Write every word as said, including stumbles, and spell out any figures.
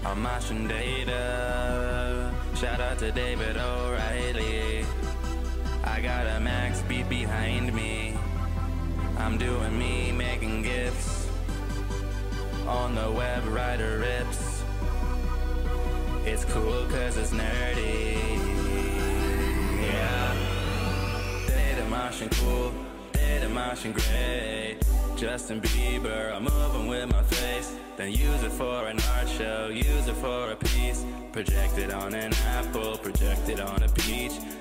I'm moshing data. Shout out to David O'Reilly. I got a max beat behind me. I'm doing me, making gifts. On the web, writer rips. It's cool cause it's nerdy. Yeah. Datamosh cool, Datamosh great. Justin Bieber, I'm moving with my face. Then use it for an art show, use it for a piece. Project it on an apple, project it on a peach.